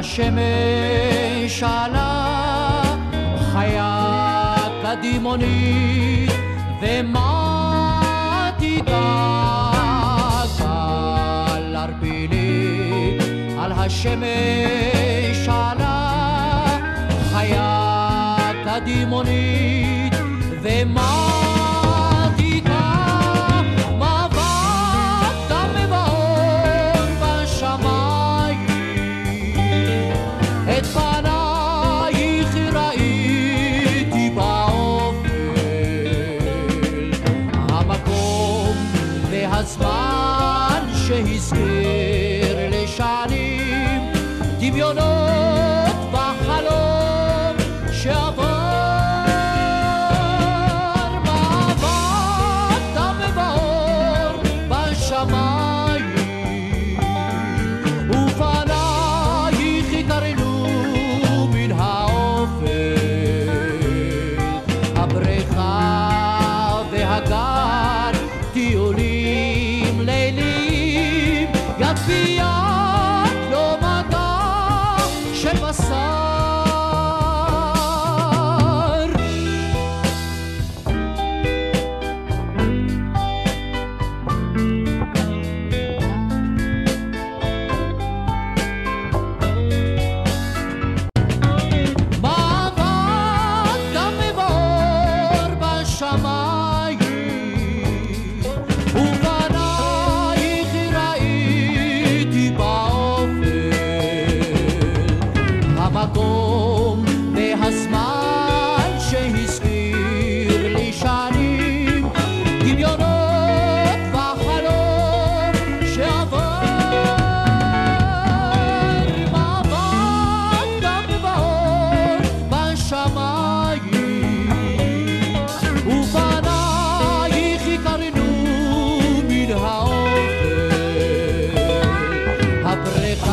השמש עלה חיה קדימונית ומתיקה גל ערפילי על השמש עלה חיה קדימונית ומתיקה מבט דם מבעור בשמיים את פנייך ראיתי באופל המקום והזמן שהזכיר לשנים דמיונות בחלום שעבר מבט דם מבעור בשמיים ופנייך קרנו מן האופל הבריכה והגן טיולים לילים יד ביד לא מגע של בשר המקום והזמן שהזכיר לי שנים דמיונות בחלום שעבר מבט דם מבעור בשמיים ופנייך קרנו מן האופל הבריכה